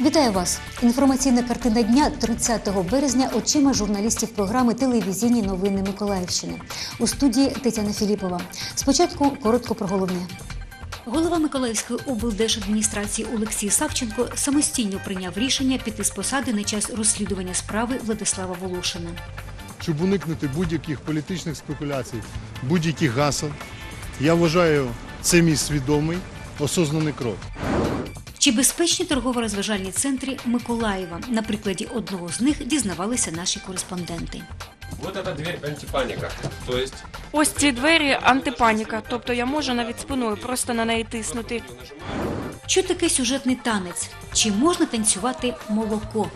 Вітаю вас! Інформаційна картина дня 30 березня очима журналістів програми «Телевізійні новини Миколаївщини». У студії Тетяна Філіпова. Спочатку коротко про головне. Голова Миколаївської облдержадміністрації Олексій Савченко самостійно прийняв рішення піти з посади на час розслідування справи Владислава Волошина. Щоб уникнути будь-яких політичних спекуляцій, будь-яких гасел, я вважаю, це мій свідомий, осознаний крок. Чи безпечні торгово-розважальні центри Миколаєва? На прикладі одного з них дізнавалися наші кореспонденти. Вот эта дверь антипаніка, то есть... Ось ці двері антипаніка, тобто я можу навіть спиною просто на неї тиснути. Що таке сюжетний танець? Чи можна танцювати молоко?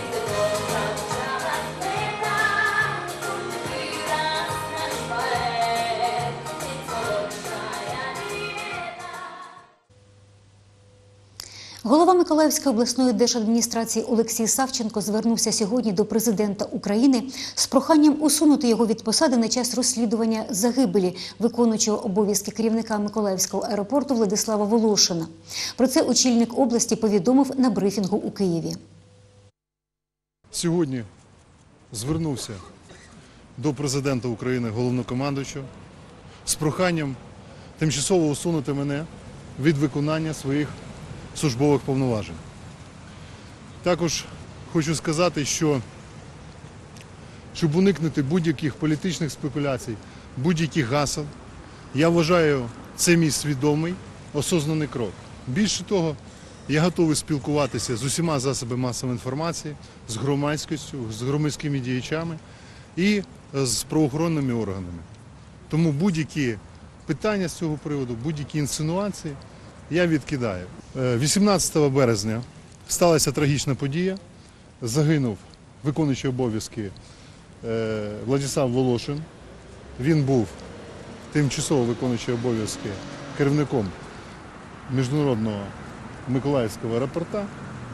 Голова Миколаївської обласної держадміністрації Олексій Савченко звернувся сьогодні до президента України з проханням усунути його від посади на час розслідування загибелі виконуючого обов'язки керівника Миколаївського аеропорту Владислава Волошина. Про це очільник області повідомив на брифінгу у Києві. Сьогодні звернувся до президента України, головнокомандуючого, з проханням тимчасово усунути мене від виконання своїх службових повноважень. Також хочу сказати, що щоб уникнути будь-яких політичних спекуляцій, будь-яких гасел, я вважаю, це мій свідомий, осознаний крок. Більше того, я готовий спілкуватися з усіма засобами масової інформації, з громадськістю, з громадськими діячами і з правоохоронними органами. Тому будь-які питання з цього приводу, будь-які інсинуації я відкидаю. 18 березня сталася трагічна подія. Загинув виконуючий обов'язки Владислав Волошин. Він був тимчасово виконуючий обов'язки керівником міжнародного Миколаївського аеропорта.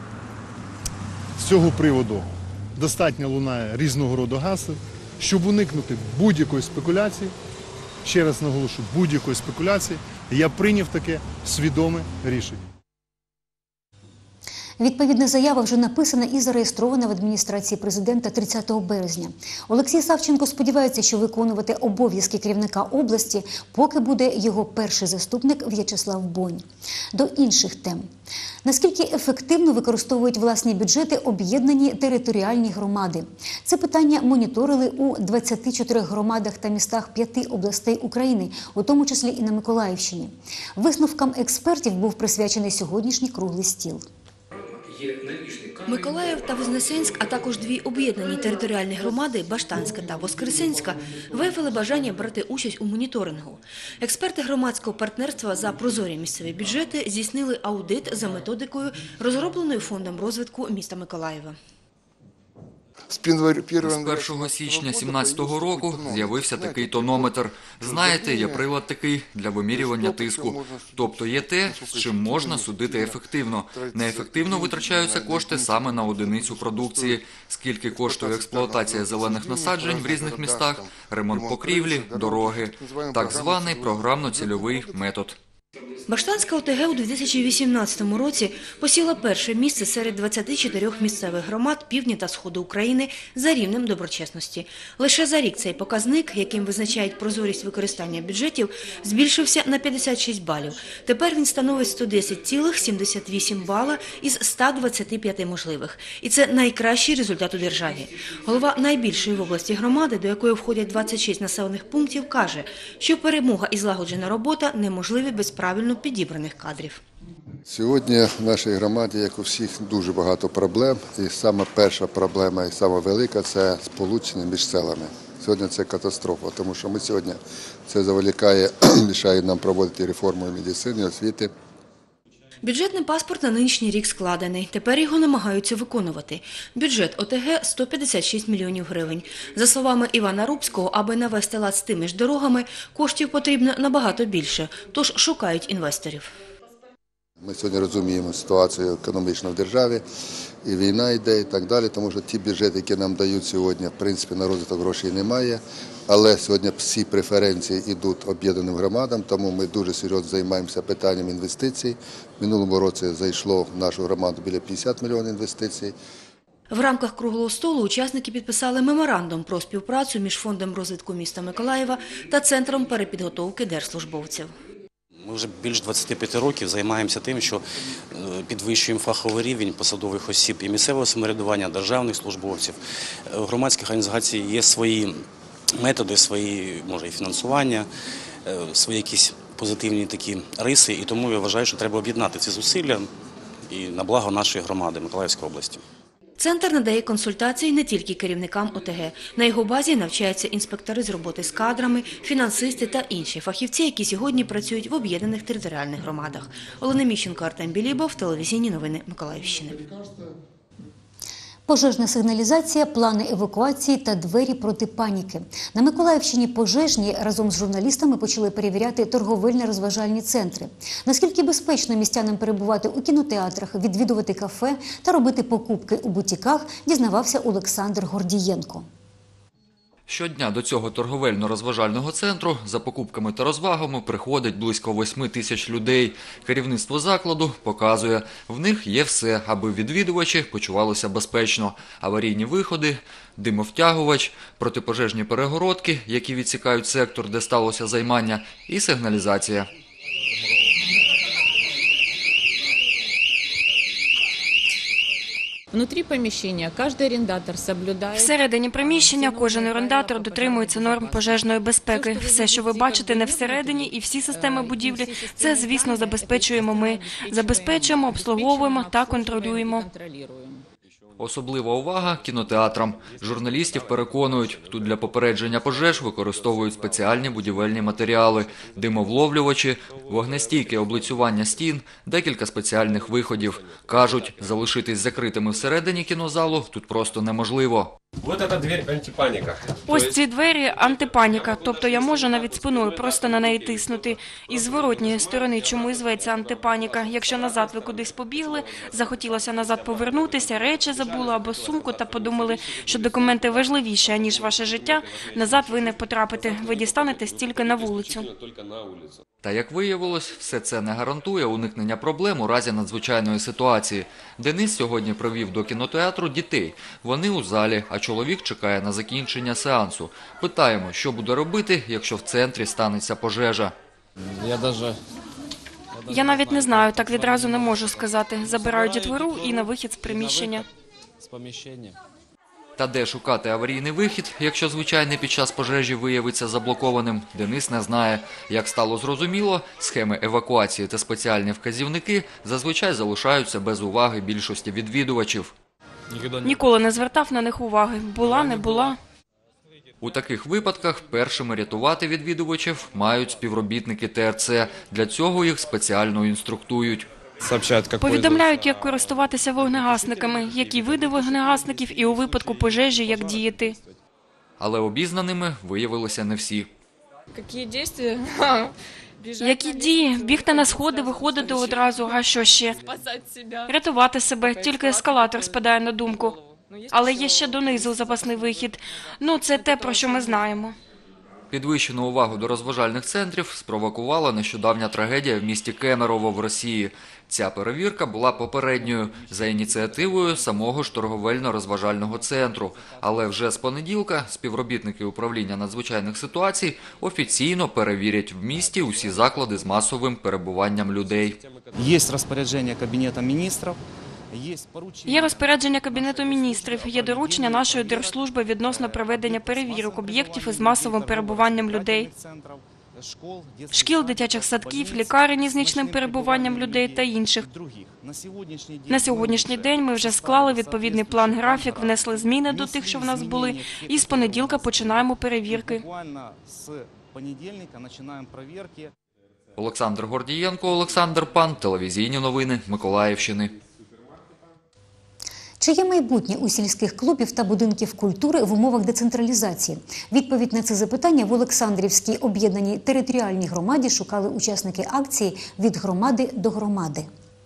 З цього приводу достатньо лунає різного роду гасел, щоб уникнути будь-якої спекуляції. Ще раз наголошую, будь-якої спекуляції, я прийняв таке свідоме рішення. Відповідна заява вже написана і зареєстрована в адміністрації президента 30 березня. Олексій Савченко сподівається, що виконувати обов'язки керівника області, поки буде його перший заступник В'ячеслав Бонь. До інших тем. Наскільки ефективно використовують власні бюджети об'єднані територіальні громади? Це питання моніторили у 24 громадах та містах 5 областей України, у тому числі і на Миколаївщині. Висновкам експертів був присвячений сьогоднішній круглий стіл. Миколаїв та Вознесенськ, а також дві об'єднані територіальні громади Баштанська та Воскресенська виявили бажання брати участь у моніторингу. Експерти громадського партнерства за прозорі місцеві бюджети здійснили аудит за методикою, розробленою Фондом розвитку міста Миколаєва. З 1 січня 2017 року з'явився такий тонометр. Знаєте, є прилад такий для вимірювання тиску. Тобто є те, з чим можна судити ефективно. Неефективно витрачаються кошти саме на одиницю продукції. Скільки коштує експлуатація зелених насаджень в різних містах, ремонт покрівлі, дороги. Так званий програмно-цільовий метод. Баштанська ОТГ у 2018 році посіла перше місце серед 24 місцевих громад півдня та сходу України за рівнем доброчесності. Лише за рік цей показник, яким визначають прозорість використання бюджетів, збільшився на 56 балів. Тепер він становить 110,78 бала із 125 можливих. І це найкращий результат у державі. Голова найбільшої в області громади, до якої входять 26 населених пунктів, каже, що перемога і злагоджена робота неможливі без правильно підібраних кадрів. Сьогодні в нашій громаді, як у всіх, дуже багато проблем. І саме перша проблема, і саме велика – це сполучення між селами. Сьогодні це катастрофа, тому що ми сьогодні це заволікає, мішає нам проводити реформу медицини, освіти. Бюджетний паспорт на нинішній рік складений. Тепер його намагаються виконувати. Бюджет ОТГ – 156 мільйонів гривень. За словами Івана Рубського, аби навести лад з тими ж дорогами, коштів потрібно набагато більше, тож шукають інвесторів. Ми сьогодні розуміємо ситуацію економічну в державі, і війна йде, і так далі, тому що ті бюджети, які нам дають сьогодні, в принципі, на розвиток грошей немає, але сьогодні всі преференції йдуть об'єднаним громадам, тому ми дуже серйозно займаємося питанням інвестицій. В минулому році зайшло в нашу громаду біля 50 мільйонів інвестицій. В рамках круглого столу учасники підписали меморандум про співпрацю між Фондом розвитку міста Миколаєва та Центром перепідготовки держслужбовців. Ми вже більш 25 років займаємося тим, що підвищуємо фаховий рівень посадових осіб і місцевого самоврядування, державних службовців. У громадських організацій є свої методи, свої, може, і фінансування, свої якісь позитивні такі риси. І тому я вважаю, що треба об'єднати ці зусилля і на благо нашої громади Миколаївської області. Центр надає консультації не тільки керівникам ОТГ. На його базі навчаються інспектори з роботи з кадрами, фінансисти та інші фахівці, які сьогодні працюють в об'єднаних територіальних громадах. Олена Міщенко, Артем Білібов, телевізійні новини Миколаївщини. Пожежна сигналізація, плани евакуації та двері проти паніки. На Миколаївщині пожежні разом з журналістами почали перевіряти торговельно-розважальні центри. Наскільки безпечно містянам перебувати у кінотеатрах, відвідувати кафе та робити покупки у бутіках, дізнавався Олександр Гордієнко. Щодня до цього торговельно-розважального центру за покупками та розвагами приходить близько 8 тисяч людей. Керівництво закладу показує, в них є все, аби відвідувачі почувалися безпечно. Аварійні виходи, димовтягувач, протипожежні перегородки, які відсікають сектор, де сталося займання, і сигналізація. Внутрі поміщення кожен орендатор соблюдає. Всередині приміщення кожен орендатор дотримується норм пожежної безпеки. Все, що ви бачите не всередині і всі системи будівлі, це, звісно, забезпечуємо ми. Забезпечуємо, обслуговуємо та контролюємо. Особлива увага кінотеатрам. Журналістів переконують, тут для попередження пожеж використовують спеціальні будівельні матеріали, димовловлювачі, вогнестійке облицювання стін, декілька спеціальних виходів. Кажуть, залишитись закритими всередині кінозалу тут просто неможливо. Вот эта дверь антипаника. Ось ці двері – антипаніка, тобто я можу навіть спиною просто на неї тиснути. Із зворотньої сторони чому і зветься антипаніка. Якщо назад ви кудись побігли, захотілося назад повернутися, речі забули або сумку та подумали, що документи важливіші, ніж ваше життя, назад ви не потрапите, ви дістанетесь тільки на вулицю. Та, як виявилось, все це не гарантує уникнення проблем у разі надзвичайної ситуації. Денис сьогодні привів до кінотеатру дітей. Вони у залі, а чоловік чекає на закінчення сеансу. Питаємо, що буде робити, якщо в центрі станеться пожежа. Я навіть не знаю, так відразу не можу сказати. Забираю дітвору і на вихід з приміщення. Та де шукати аварійний вихід, якщо звичайний під час пожежі виявиться заблокованим, Денис не знає. Як стало зрозуміло, схеми евакуації та спеціальні вказівники зазвичай залишаються без уваги більшості відвідувачів. Ніколи не звертав на них уваги. Була, не була. У таких випадках першими рятувати відвідувачів мають співробітники ТРЦ. Для цього їх спеціально інструктують. Повідомляють, як користуватися вогнегасниками, які види вогнегасників і у випадку пожежі, як діяти. Але обізнаними виявилися не всі. Які дії? Бігти на сходи, виходити одразу, а що ще? Рятувати себе, тільки ескалатор спадає на думку. Але є ще донизу запасний вихід. Ну, це те, про що ми знаємо. Підвищену увагу до розважальних центрів спровокувала нещодавня трагедія в місті Кемерово в Росії. Ця перевірка була попередньою, за ініціативою самого ж торговельно-розважального центру. Але вже з понеділка співробітники управління надзвичайних ситуацій офіційно перевірять в місті усі заклади з масовим перебуванням людей. Є розпорядження Кабінету міністрів. Є розпорядження Кабінету міністрів, є доручення нашої держслужби відносно проведення перевірок об'єктів із масовим перебуванням людей. Шкіл, дитячих садків, лікарень із нічним перебуванням людей та інших. На сьогоднішній день ми вже склали відповідний план-графік, внесли зміни до тих, що в нас були, і з понеділка починаємо перевірки. Олександр Гордієнко, Олександр Пан, телевізійні новини Миколаївщини. Чи є майбутнє у сільських клубів та будинків культури в умовах децентралізації? Відповідь на це запитання в Олександрівській об'єднаній територіальній громаді шукали учасники акції «Від громади до громади».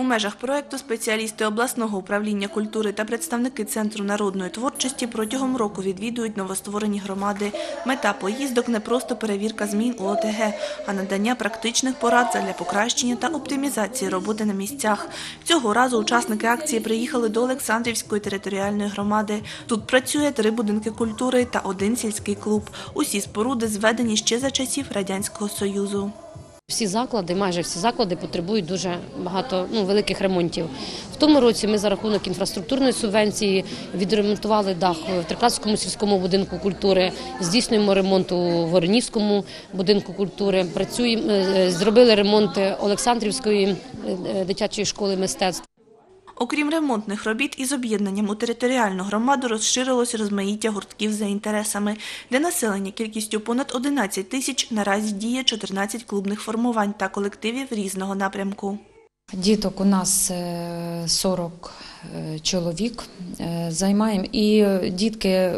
У межах проєкту спеціалісти обласного управління культури та представники Центру народної творчості протягом року відвідують новостворені громади. Мета поїздок – не просто перевірка змін у ОТГ, а надання практичних порад для покращення та оптимізації роботи на місцях. Цього разу учасники акції приїхали до Олександрівської територіальної громади. Тут працює 3 будинки культури та 1 сільський клуб. Усі споруди зведені ще за часів Радянського Союзу. Всі заклади, майже всі заклади потребують дуже багато великих ремонтів. В тому році ми за рахунок інфраструктурної субвенції відремонтували дах в Трикратському сільському будинку культури, здійснюємо ремонт у Воронівському будинку культури, зробили ремонт Олександрівської дитячої школи мистецтв. Окрім ремонтних робіт, із об'єднанням у територіальну громаду розширилось розмаїття гуртків за інтересами. Для населення кількістю понад 11 тисяч наразі діє 14 клубних формувань та колективів різного напрямку. Діток у нас 40 чоловік займаємо, і дітки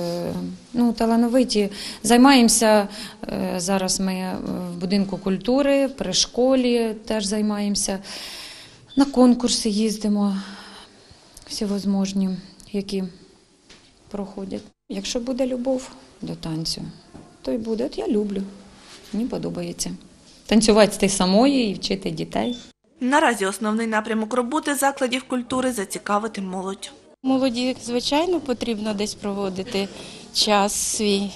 талановиті. Займаємося, зараз ми в будинку культури, при школі теж займаємося. На конкурси їздимо, всевозможні, які проходять. Якщо буде любов до танцю, то й буде. От я люблю, мені подобається. Танцювати з самої і вчити дітей. Наразі основний напрямок роботи закладів культури – зацікавити молодь. Молоді, звичайно, потрібно десь проводити час свій.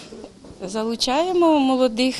Залучаємо молодих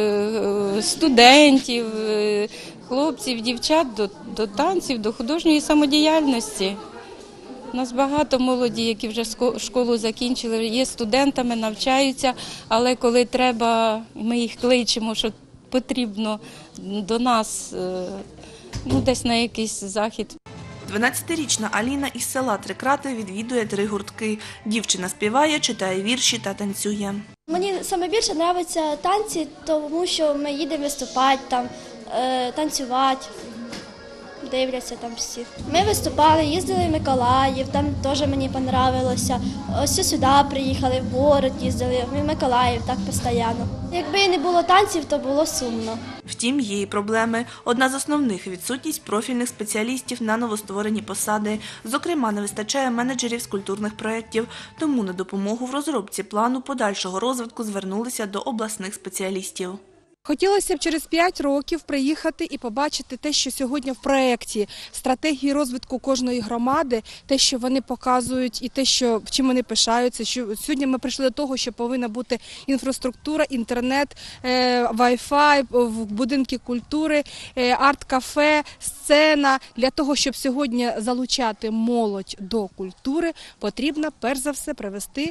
студентів, хлопців, дівчат до танців, до художньої самодіяльності. У нас багато молоді, які вже школу закінчили, є студентами, навчаються, але коли треба, ми їх кличемо, що потрібно до нас десь на якийсь захід. 12-річна Аліна із села Трикрати відвідує 3 гуртки. Дівчина співає, читає вірші та танцює. Мені найбільше подобаються танці, тому що ми їдемо виступати, танцювати, дивляться там всі. Ми виступали, їздили в Миколаїв, там теж мені подобалося. Ось сюди приїхали, в город їздили, в Миколаїв, так постійно. Якби не було танців, то було сумно. Втім, є і проблеми. Одна з основних – відсутність профільних спеціалістів на новостворені посади. Зокрема, не вистачає менеджерів з культурних проєктів. Тому на допомогу в розробці плану подальшого розвитку звернулися до обласних спеціалістів. Хотілося б через 5 років приїхати і побачити те, що сьогодні в проєкті стратегії розвитку кожної громади, те, що вони показують і те, чим вони пишаються. Що сьогодні ми прийшли до того, що повинна бути інфраструктура, інтернет, Wi-Fi, будинки культури, арт-кафе, сцена. Для того, щоб сьогодні залучати молодь до культури, потрібно перш за все привести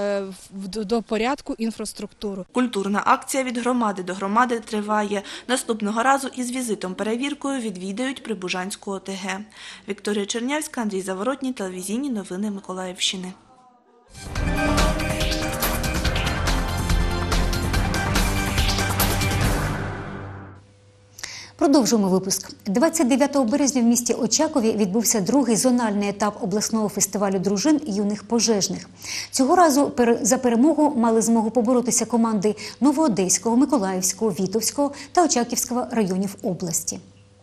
до порядку інфраструктуру. Культурна акція «Від громади до громади» триває. Наступного разу із візитом-перевіркою відвідають Прибужанську ОТГ. Вікторія Чернявська, Андрій Заворотній, телевізійні новини Миколаївщини. Продовжуємо випуск. 29 березня в місті Очакові відбувся другий зональний етап обласного фестивалю дружин юних пожежних. Цього разу за перемогу мали змогу поборотися команди Новоодеського, Миколаївського, Вітовського та Очаківського районів області.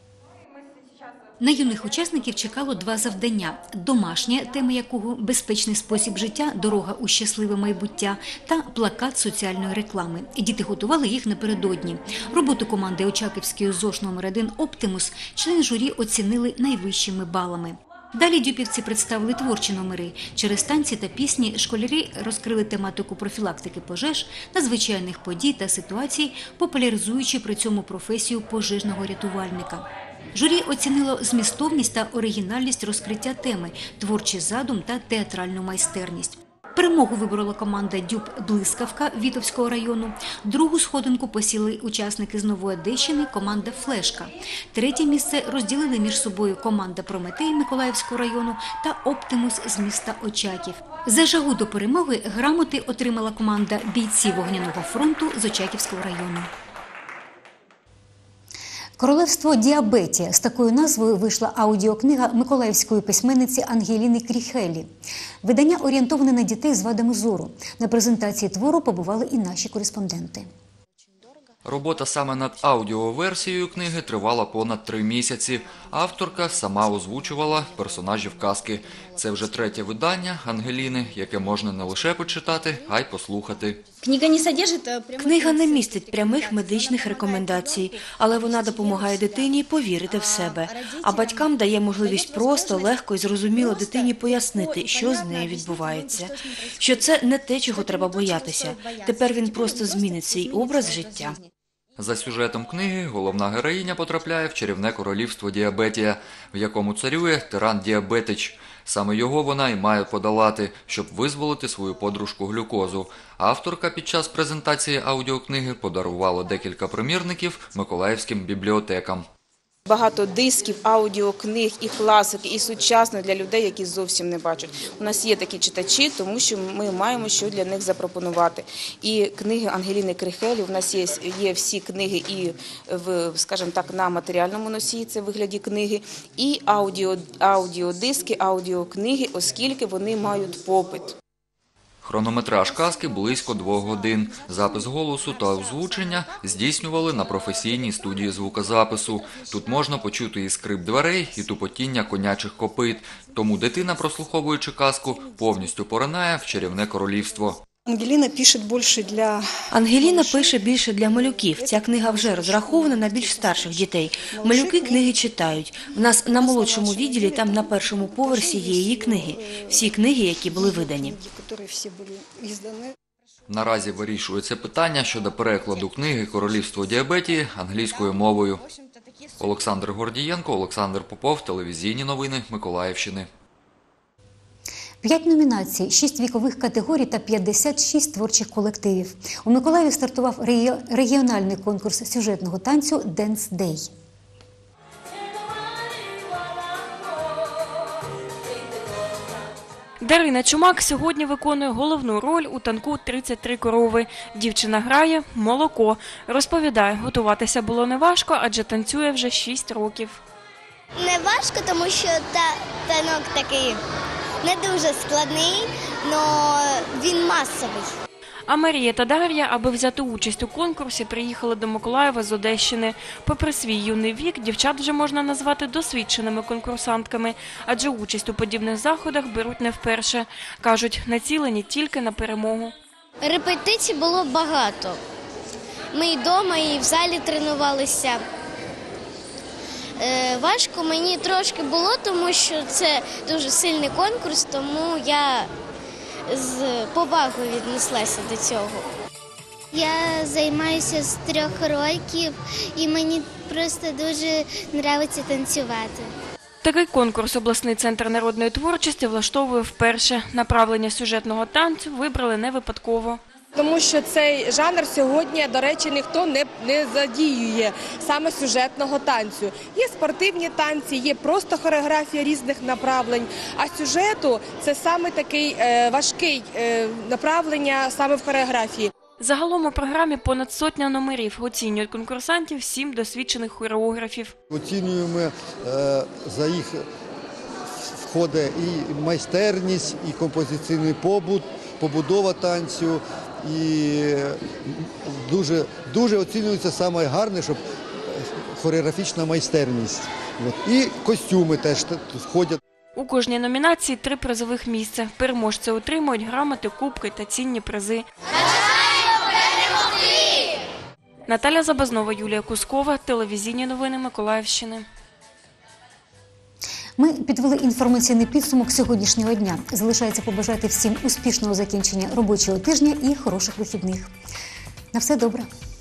На юних учасників чекало 2 завдання – домашнє, тема якого – безпечний спосіб життя, дорога у щасливе майбуття та плакат соціальної реклами. Діти готували їх напередодні. Роботу команди Очаківської ЗОШ номер 1 «Оптимус» члени журі оцінили найвищими балами. Далі дюпівці представили творчі номери. Через танці та пісні школярі розкрили тематику профілактики пожеж, надзвичайних подій та ситуацій, популяризуючи при цьому професію пожежного рятувальника. Журі оцінило змістовність та оригінальність розкриття теми, творчий задум та театральну майстерність. Перемогу виборола команда «Дюб-Блискавка» Вітовського району. Другу сходинку посіли учасники з Новоодещини, команда «Флешка». Третє місце розділили між собою команда «Прометей» Миколаївського району та «Оптимус» з міста Очаків. За жагу до перемоги грамоти отримала команда «Бійці вогняного фронту» з Очаківського району. «Королевство діабетія» – з такою назвою вийшла аудіокнига миколаївської письменниці Ангеліни Кріхелі. Видання орієнтоване на дітей з вадами зору. На презентації твору побували і наші кореспонденти. Робота саме над аудіоверсією книги тривала понад 3 місяці. Авторка сама озвучувала персонажів казки. Це вже 3-те видання Ангеліни, яке можна не лише почитати, а й послухати. Книга не містить прямих медичних рекомендацій, але вона допомагає дитині повірити в себе. А батькам дає можливість просто, легко і зрозуміло дитині пояснити, що з нею відбувається. Що це не те, чого треба боятися. Тепер він просто змінить свій образ життя. За сюжетом книги головна героїня потрапляє в чарівне королівство Діабетія, в якому царює тиран Діабетич. Саме його вона і має подолати, щоб визволити свою подружку Глюкозу. Авторка під час презентації аудіокниги подарувала декілька примірників миколаївським бібліотекам. Багато дисків, аудіокниг, і класики, і сучасних для людей, які зовсім не бачать. У нас є такі читачі, тому що ми маємо що для них запропонувати. І книги Ангеліни Крихелі, у нас є всі книги і, скажімо так, на матеріальному носії, це в вигляді книги, і аудіодиски, аудіокниги, оскільки вони мають попит. Хронометраж казки близько 2 годин. Запис голосу та озвучення здійснювали на професійній студії звукозапису. Тут можна почути і скрип дверей, і тупотіння конячих копит. Тому дитина, прослуховуючи казку, повністю поринає в чарівне королівство. Ангеліна пише більше для малюків. Ця книга вже розрахована на більш старших дітей. Малюки книги читають. В нас на молодшому відділі, там на першому поверсі є її книги. Всі книги, які були видані. Наразі вирішується питання щодо перекладу книги «Королівство Діабетії» англійською мовою. Олександр Гордієнко, Олександр Попов, телевізійні новини Миколаївщини. 5 номінацій, 6 вікових категорій та 56 творчих колективів. У Миколаєві стартував регіональний конкурс сюжетного танцю «Dance Day». Дарина Чумак сьогодні виконує головну роль у танку «33 корови». Дівчина грає «Молоко». Розповідає, готуватися було неважко, адже танцює вже 6 років. Не важко, тому що танок такий не дуже складний, але він масовий. А Марія та Дар'я, аби взяти участь у конкурсі, приїхали до Миколаєва з Одещини. Попри свій юний вік, дівчат вже можна назвати досвідченими конкурсантками, адже участь у подібних заходах беруть не вперше. Кажуть, націлені тільки на перемогу. Репетицій було багато. Ми і вдома, і в залі тренувалися. Важко мені трошки було, тому що це дуже сильний конкурс, тому я з повагою віднеслася до цього. Я займаюся з 3 років і мені просто дуже подобається танцювати. Такий конкурс обласний центр народної творчості влаштовує вперше. Направлення сюжетного танцю вибрали не випадково. Тому що цей жанр сьогодні, до речі, ніхто не задіює саме сюжетного танцю. Є спортивні танці, є просто хореографія різних направлень, а сюжету – це саме такий важкий направлення саме в хореографії. Загалом у програмі понад 100 номерів. Оцінюють конкурсантів 7 досвідчених хореографів. Оцінюємо за їх входить і майстерність, і композиційний побут, побудова танцю. І дуже оцінюється саме гарне, щоб хореографічна майстерність. І костюми теж входять. У кожній номінації 3 призових місця. Переможці отримують грамоти, кубки та цінні призи. Наталя Забазнова, Юлія Кускова, телевізійні новини Миколаївщини. Ми підвели інформаційний підсумок сьогоднішнього дня. Залишається побажати всім успішного закінчення робочого тижня і хороших вихідних. На все добре.